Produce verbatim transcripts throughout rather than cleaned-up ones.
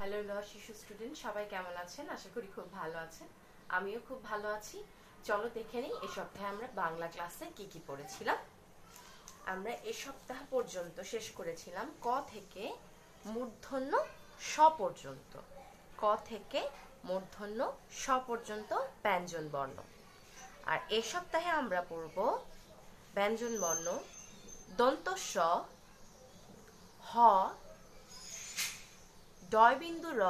Hello ল শিশু student, সবাই কেমন আছেন? আশা করি খুব ভালো আছেন। আমিও খুব ভালো আছি। চলো দেখে নিই এই সপ্তাহে আমরা বাংলা ক্লাসে কি কি পড়েছিলাম। আমরা এ সপ্তাহ পর্যন্ত শেষ করেছিলাম ক থেকে মূর্ধন্য স পর্যন্ত। ক থেকে মূর্ধন্য স পর্যন্ত ব্যঞ্জন বর্ণ। আর এ সপ্তাহে আমরা পড়ব ব্যঞ্জন বর্ণ দন্ত স, হ, ডয় বিন্দু র,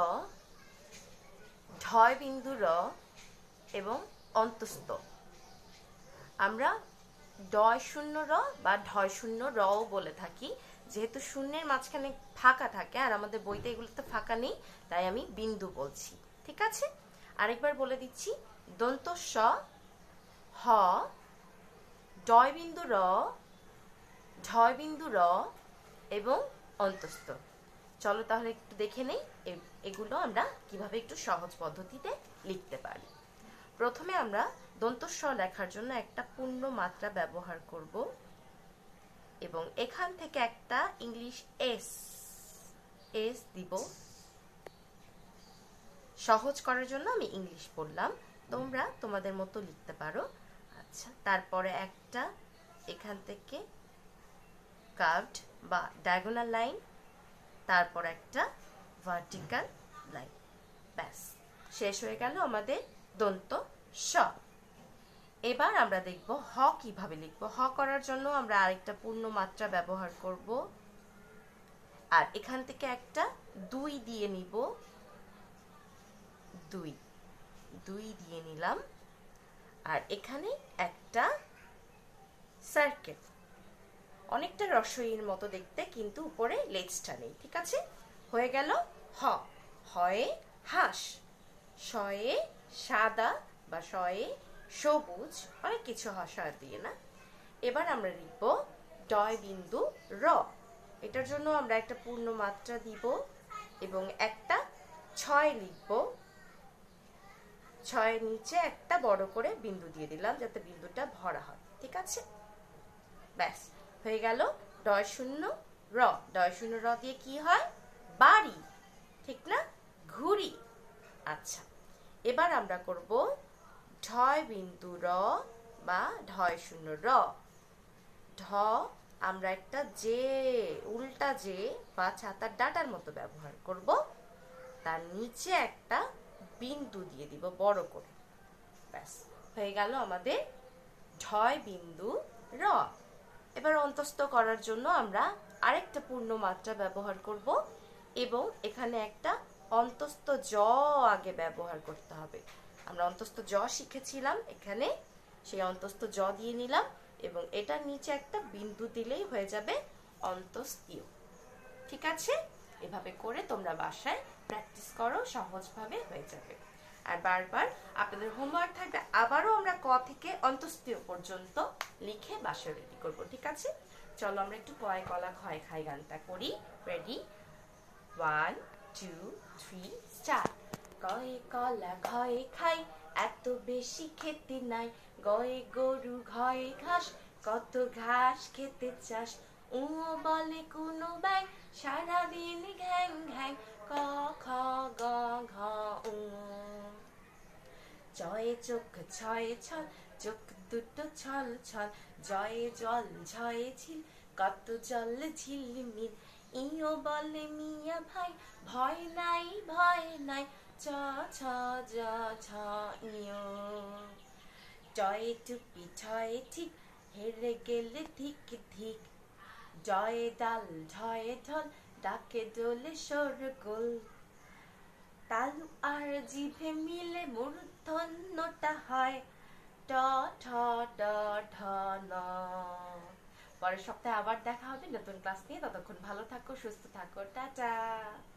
ঢয় বিন্দু র এবং অন্তস্থ। আমরা ডয় শূন্য র বা ঢয় শূন্য রও বলে থাকি, যেহেতু শূন্যের মাঝখানে ফাঁকা থাকে আর আমাদের বইতে এগুলোতে ফাঁকা নেই, তাই আমি বিন্দু বলছি। ঠিক আছে, আরেকবার বলে দিচ্ছি। দন্ত স, হ, ডয় বিন্দু র, ঢয় বিন্দু র এবং অন্তস্থ। চলো তাহলে একটু দেখে নেই এগুলো আমরা কিভাবে একটু সহজ পদ্ধতিতে লিখতে পারি। প্রথমে আমরা দন্ত স লেখার জন্য একটা পূর্ণ মাত্রা ব্যবহার করব এবং এখান থেকে একটা ইংলিশ এস এস দিব। সহজ করার জন্য আমি ইংলিশ বললাম, তোমরা তোমাদের মতো লিখতে পারো। আচ্ছা, তারপরে একটা এখান থেকে কার্ভড বা ডায়াগোনাল লাইন, তারপর একটা ভার্টিক্যাল লাইন। ব্যাস, শেষ হয়ে গেল আমাদের দন্ত স। এবার আমরা দেখব হ কিভাবে লিখব। হ করার জন্য আমরা আরেকটা পূর্ণ মাত্রা ব্যবহার করব আর এখান থেকে একটা দুই দিয়ে নিব। দুই দুই দিয়ে নিলাম আর এখানে একটা সার্কেল, অনেকটা রসইয়ের মতো দেখতে, কিন্তু উপরে লেজটা নেই। ঠিক আছে, হয়ে গেল হ। হয়ে হাঁস, শয়ে সাদা বা শয়ে সবুজ, অনেক কিছু হসা দিয়ে না। এবার আমরা লিখব ডয় বিন্দু র। এটার জন্য আমরা একটা পূর্ণ মাত্রা দিব এবং একটা ছয় লিখব। ছয়ের নিচে একটা বড় করে বিন্দু দিয়ে দিলাম যাতে বিন্দুটা ভরা হয়। ঠিক আছে, ব্যাস হয়ে গেল ডয় শূন্য র। ডয় শূন্য র দিয়ে কি হয়? বাড়ি, ঠিক না? ঘুড়ি। আচ্ছা, এবার আমরা করব ঢয় বিন্দু র বা ঢয় শূন্য র। ঢ আমরা একটা যে উল্টা যে বা ছাতার ডাটার মতো ব্যবহার করব, তার নিচে একটা বিন্দু দিয়ে দিব বড় করে। ব্যাস হয়ে গেল আমাদের ঢয় বিন্দু র। এবার অন্তস্থ করার জন্য আমরা আরেকটা পূর্ণ মাত্রা ব্যবহার করব এবং এখানে একটা অন্তস্থ জ আগে ব্যবহার করতে হবে। আমরা অন্তস্থ জ শিখেছিলাম, এখানে সেই অন্তস্থ জ দিয়ে নিলাম এবং এটার নিচে একটা বিন্দু দিলেই হয়ে যাবে অন্তস্থীয়। ঠিক আছে, এভাবে করে তোমরা বাসায় প্র্যাকটিস করো, সহজভাবে হয়ে যাবে। আর বারবার আপনাদের হোমওয়ার্ক থাকবে, আবারও আমরা ক থেকে অন্তস্থীয় পর্যন্ত লিখে বাসায় রেডি করব। ঠিক আছে, চলো আমরা একটু কয় কলা খয় খাই গানটা করি। Ready, one two three start. কয়ে কলা ঘয়ে খাই, এত বেশি খেতে নাই, গয়ে গরু ঘয়ে ঘাস, কত ঘাস খেতে চাস, ও বলে কোনো ব্যাং, সারাদিন ঘ্যাং ঘ্যাং, ক খ গ ঘ উ। জয়ে চোখ ছয়ে ছল, চোখ দুটো ছল ছল, জয়ে জল ঝয়ে ঝিল, কত জল ঝিলমিল, ইও বলে মিয়া ভাই, ভয় নাই ভয় নাই, চ ছ জ ছ ইও। জয়ে টুপি ছয়ে ঠিক, হেরে গেলে ঠিক ঠিক, জয়ে ডাল ঢয়ে ঢল, ডাকে দোলে শোরগোল, তালু আর জিভে মিলে মূর্ধন্যটা হয় ট ঠ ড ঢ ন। পরের সপ্তাহে আবার দেখা হবে নতুন ক্লাস নিয়ে। ততক্ষণ ভালো থাকো, সুস্থ থাকো, টাটা।